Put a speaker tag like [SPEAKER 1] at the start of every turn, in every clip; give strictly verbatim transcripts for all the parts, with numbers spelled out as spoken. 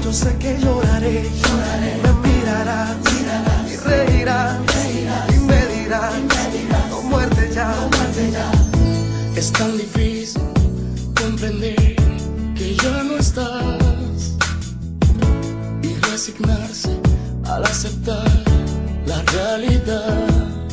[SPEAKER 1] yo sé que lloraré, lloraré. Me mirarás, mirarás y reirás, reirás y me dirás, no muerte ya, no muerte ya.
[SPEAKER 2] Es tan difícil comprender que ya no estás y resignarse al aceptar la realidad.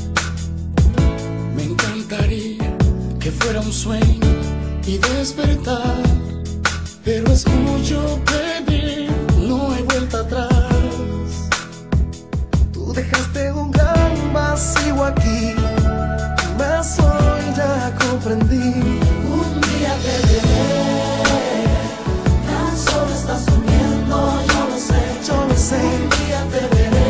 [SPEAKER 2] Me encantaría que fuera un sueño y despertar, pero es mucho pedir, no hay vuelta atrás.
[SPEAKER 1] Tú dejaste un gran vacío aquí, más hoy ya comprendí.
[SPEAKER 3] Un día te veré, tan solo estás durmiendo, yo lo sé,
[SPEAKER 1] yo lo sé.
[SPEAKER 3] Un día te veré,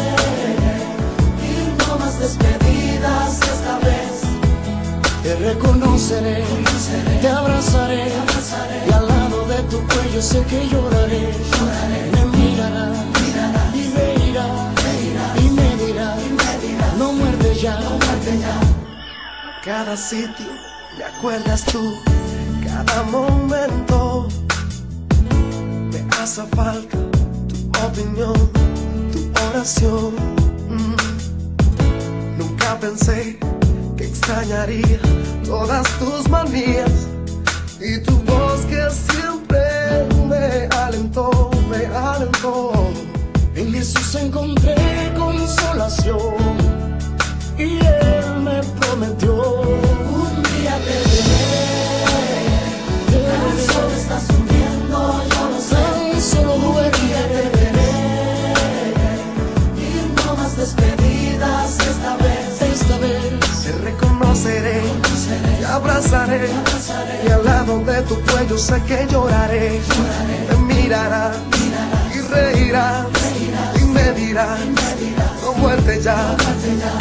[SPEAKER 3] y no más despedidas esta vez.
[SPEAKER 2] Te reconoceré,
[SPEAKER 3] Conoceré,
[SPEAKER 2] te abrazaré,
[SPEAKER 3] te abrazaré,
[SPEAKER 2] y al lado de tu cuello sé que lloraré.
[SPEAKER 3] lloraré.
[SPEAKER 2] Me mirarás,
[SPEAKER 3] Mirarás,
[SPEAKER 2] y reirás,
[SPEAKER 3] reirás,
[SPEAKER 2] y me dirás,
[SPEAKER 3] y me dirás,
[SPEAKER 2] no muerte ya,
[SPEAKER 3] no muerte ya.
[SPEAKER 1] Cada sitio me acuerdas tú, cada momento me hace falta tu opinión, tu oración. Mm. Nunca pensé que extrañaría todas tus manías y tu voz que siempre me alentó, me alentó.
[SPEAKER 2] En Jesús encontré consolación y Él me prometió.
[SPEAKER 3] Un día te veré, tan solo estás durmiendo, yo lo sé.
[SPEAKER 2] Tan solo
[SPEAKER 3] Un día te
[SPEAKER 2] duerme,
[SPEAKER 3] veré, y no más despedidas esta vez.
[SPEAKER 2] esta vez
[SPEAKER 1] Te reconoceré,
[SPEAKER 3] Conoceré,
[SPEAKER 1] te abrazaré,
[SPEAKER 3] te abrazaré,
[SPEAKER 1] y al lado de tu cuello sé que lloraré.
[SPEAKER 3] lloraré,
[SPEAKER 1] Me mirarás
[SPEAKER 3] mirarás,
[SPEAKER 1] y reirás
[SPEAKER 3] reirás,
[SPEAKER 1] y me dirás,
[SPEAKER 3] y me dirás,
[SPEAKER 1] no muerte ya.
[SPEAKER 3] no muerte ya.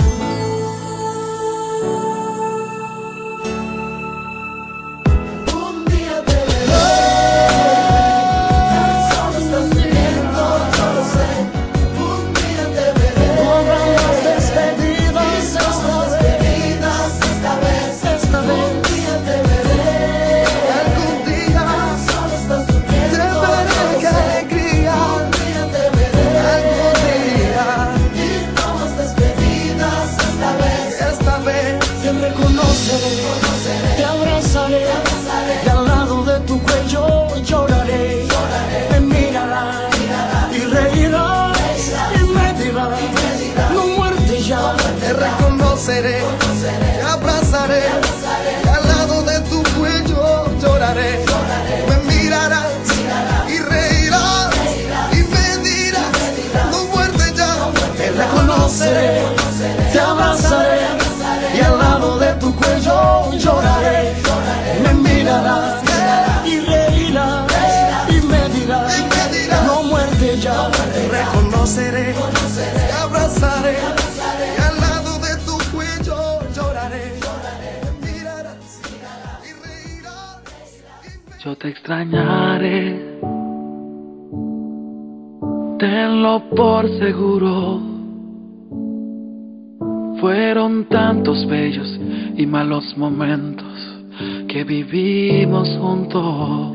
[SPEAKER 3] Un día te veré, tan solo estás durmiendo, yo lo sé. Un día te veré,
[SPEAKER 2] no habrá más despedidas
[SPEAKER 3] y no
[SPEAKER 2] esta
[SPEAKER 3] más
[SPEAKER 2] vez,
[SPEAKER 3] despedidas esta vez.
[SPEAKER 2] esta
[SPEAKER 3] Un
[SPEAKER 2] vez.
[SPEAKER 3] día te veré,
[SPEAKER 1] Algún día
[SPEAKER 3] tan solo estás
[SPEAKER 1] te
[SPEAKER 3] durmiendo, yo
[SPEAKER 1] veré,
[SPEAKER 3] lo
[SPEAKER 1] qué
[SPEAKER 3] sé.
[SPEAKER 1] alegría.
[SPEAKER 3] Un día te veré,
[SPEAKER 1] Algún día,
[SPEAKER 3] y no más despedidas esta vez.
[SPEAKER 1] esta vez
[SPEAKER 2] Te reconoceré, te abrazaré, y al lado de tu cuello lloraré. Me mirarás y reirás y me dirás, no muerte ya.
[SPEAKER 1] te reconoceré, te abrazaré, y al lado de tu cuello lloraré. Me mirarás y reirás y me dirás, no muerte ya.
[SPEAKER 2] Te reconoceré, te abrazaré, y al lado de tu cuello lloraré. Me mirarás y reirás y me dirás,
[SPEAKER 1] Y me dirás,
[SPEAKER 2] no muerte ya.
[SPEAKER 1] te reconoceré, te abrazaré, y al lado de tu cuello lloraré. Me mirarás y reirás y me...
[SPEAKER 4] Yo te extrañaré, tenlo por seguro. Fueron tantos bellos y malos momentos que vivimos juntos.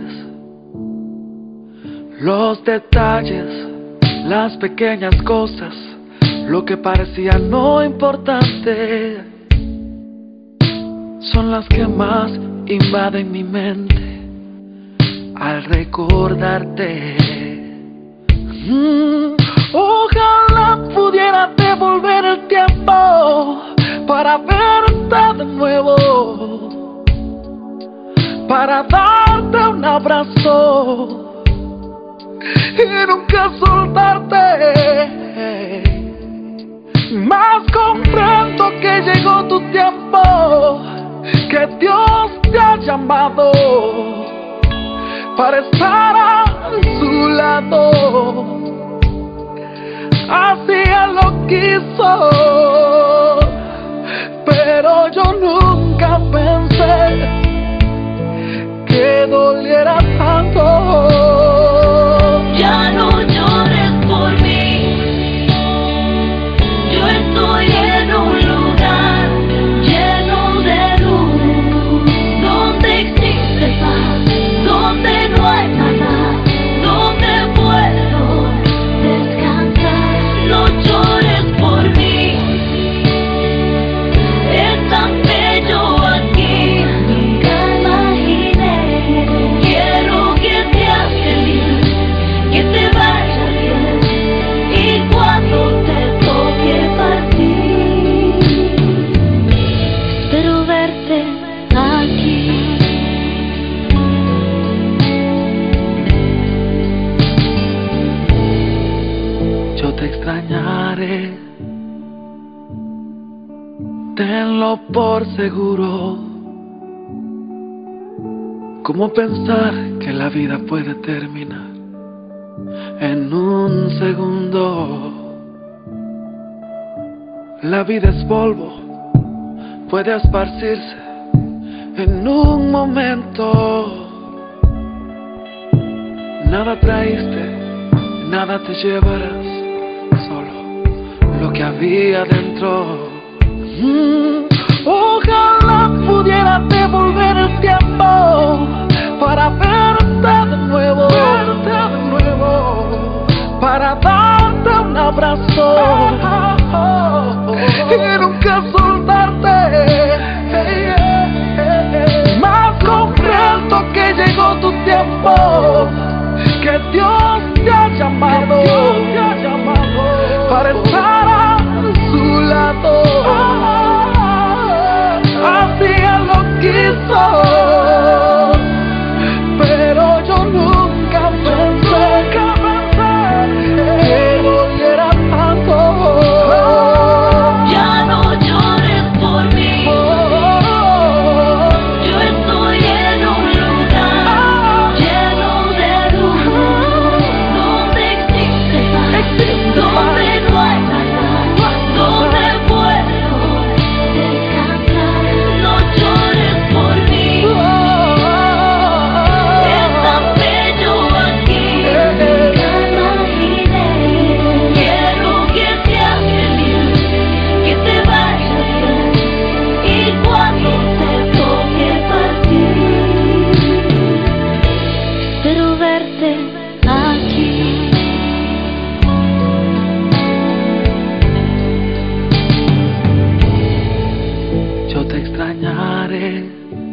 [SPEAKER 4] Los detalles, las pequeñas cosas, lo que parecía no importante, son las que más invaden mi mente al recordarte. Mm, ojalá pudiera devolver el tiempo para verte de nuevo, para darte un abrazo y nunca soltarte. Más comprendo que llegó tu tiempo, que Dios te ha llamado para estar a su lado. Así Él lo quiso, pero yo nunca pensé que doliera tanto.
[SPEAKER 5] Ya no llores por mí, yo estoy en un lugar lleno de luz, donde existe paz, donde no hay nada, donde puedes
[SPEAKER 4] extrañaré, tenlo por seguro. ¿Cómo pensar que la vida puede terminar en un segundo? La vida es polvo, puede esparcirse en un momento. Nada traíste, nada te llevarás, solo lo que había dentro. Mm, ojalá pudiera devolver el tiempo para verte de nuevo, verte de nuevo, para darte un abrazo y nunca soltarte. Más comprendo que llegó tu tiempo, que Dios te ha llamado, te ha llamado para estar a su lado. Así Él lo quiso, pero yo nunca pensé, nunca pensé que doliera tanto.
[SPEAKER 5] Ya no llores por mí, yo estoy en un lugar lleno de luz, donde existe paz, donde no hay nada, donde puedo descansar. No llores por mí, es tan bello aquí, nunca imaginé. Quiero que seas feliz, que te vayas bien, y cuando te toque partir, espero verte aquí.
[SPEAKER 4] Yo te extrañaré,